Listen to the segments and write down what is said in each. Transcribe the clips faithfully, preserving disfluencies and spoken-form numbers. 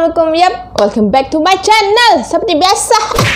Assalamualaikum, yap, welcome back to my channel. Seperti biasa.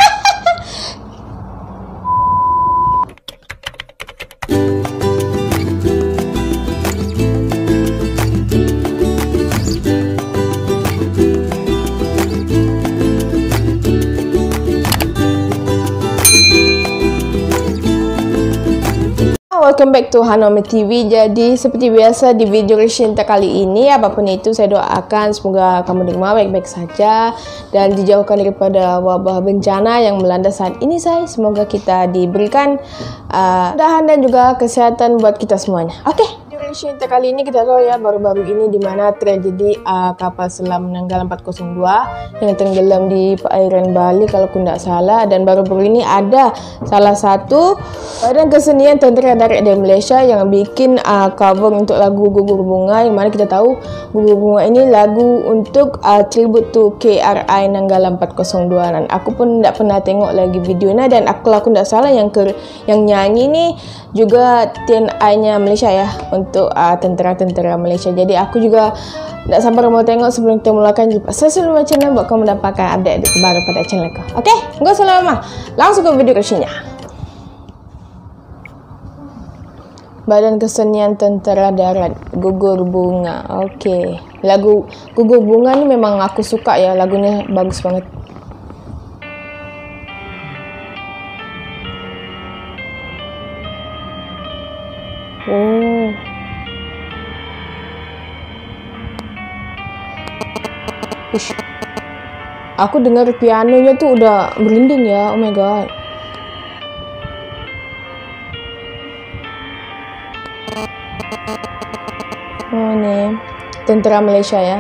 Welcome back to Hanomi T V. Jadi seperti biasa di video reaction kali ini, apapun itu saya doakan semoga kamu di rumah baik-baik saja dan dijauhkan daripada wabah bencana yang melanda saat ini. Saya semoga kita diberikan uh, kemudahan dan juga kesehatan buat kita semuanya. Oke, okay. Reaction kali ini kita tahu ya, baru-baru ini di mana tragedi uh, kapal selam Nanggala empat nol dua yang tenggelam di perairan Bali kalau aku tidak salah, dan baru-baru ini ada salah satu badan kesenian tentera dari Malaysia yang bikin uh, cover untuk lagu Gugur Bunga, yang mana kita tahu Gugur Bunga ini lagu untuk uh, tribute to K R I Nanggala empat nol dua, dan aku pun tidak pernah tengok lagi videonya, dan aku aku tidak salah yang ke, yang nyanyi ni juga T N I-nya Malaysia ya, untuk uh, tentera-tentera Malaysia. Jadi aku juga tidak sabar mau tengok. Sebelum kita mulakan, jumpa subscribe channel buat kamu mendapatkan update terbaru pada channel aku. Oke, okay? Nggak usah lama, langsung ke video reaction-nya. Badan Kesenian Tentera Darat, Gugur Bunga. Oke, okay. Lagu Gugur Bunga ni memang aku suka ya, lagunya bagus banget. Oh, Ush. Aku dengar pianonya tuh udah merinding ya. Oh my god. Oh nih, tentera Malaysia ya.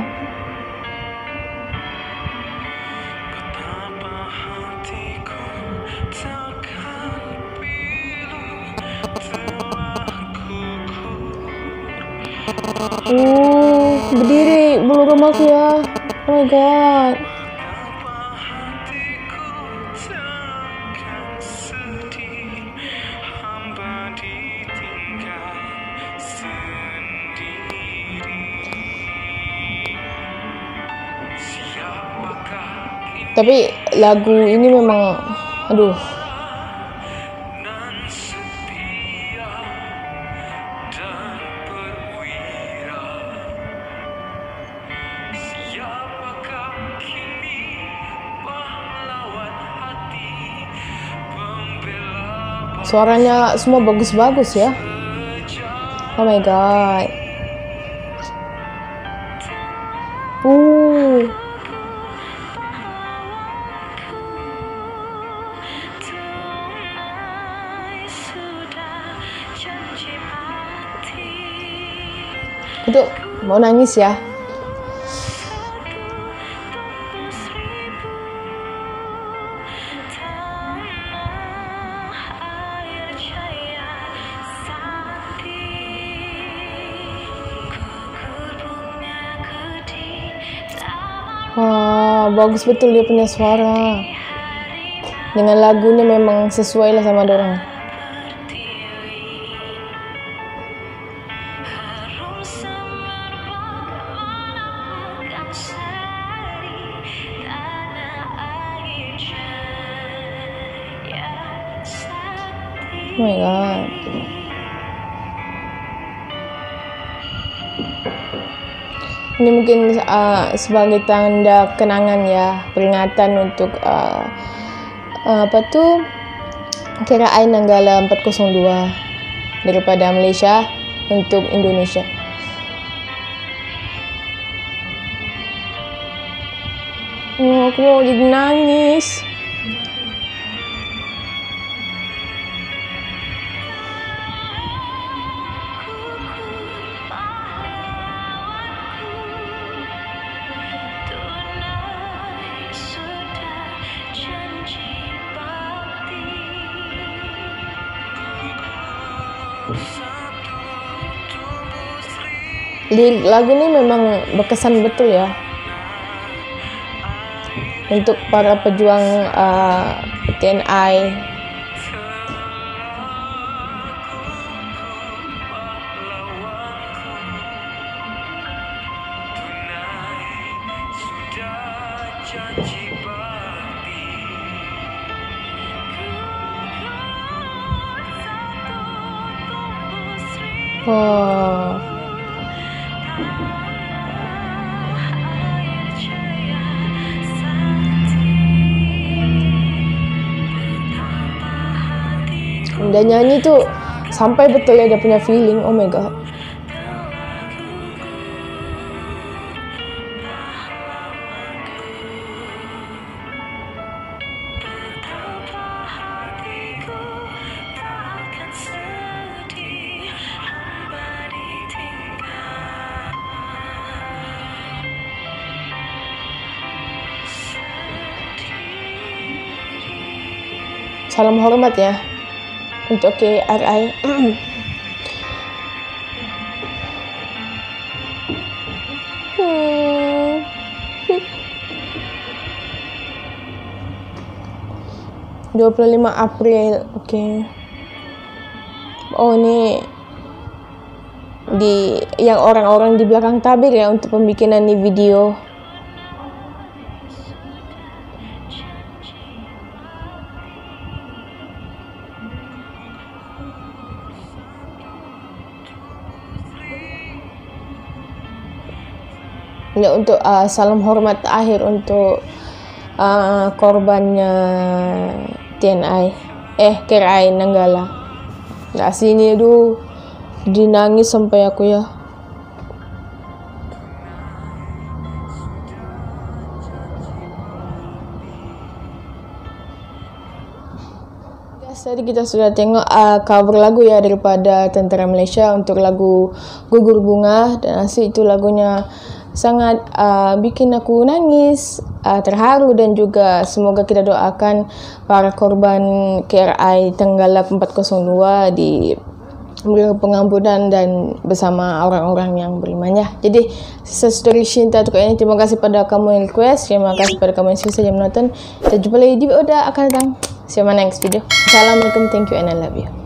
Oh, berdiri bulu rumahku ya. Oh my god. Tapi lagu ini memang, aduh. Suaranya semua bagus-bagus ya. Oh my god. Uh. Itu mau nangis ya. Wah, bagus betul dia punya suara. Dengan lagunya memang sesuai lah sama dorang. Oh my god. Ini mungkin uh, sebagai tanda kenangan ya, peringatan untuk uh, uh, apa tuh K R I Nanggala empat nol dua daripada Malaysia untuk Indonesia. Oh, aku mau jadi nangis. Lirik lagu ini memang berkesan betul ya untuk para pejuang uh, T N I. Oh. Dia nyanyi tuh sampai betul ya dia punya feeling. Oh my god. Salam hormat ya untuk K R I. hmm. dua puluh lima April. Oke. Okay. Oh, ini di yang orang-orang di belakang tabir ya untuk pembikinan nih video. Ya, untuk uh, salam hormat akhir untuk uh, korbannya T N I eh K R I Nanggala. Nggak sini aduh dinangis sampai aku ya. Tadi kita sudah tengok uh, cover lagu ya daripada Tentara Malaysia untuk lagu Gugur Bunga, dan asli itu lagunya sangat uh, bikin aku nangis, uh, terharu, dan juga semoga kita doakan para korban K R I Tenggalap empat kosong dua di pengampunan dan bersama orang-orang yang beriman ya. Jadi sesudah cinta untuk ini, terima kasih pada kamu yang request, terima kasih pada kamu yang selesai menonton. Kita jumpa lagi di video akan datang. See you in my next video. Assalamualaikum, thank you and I love you.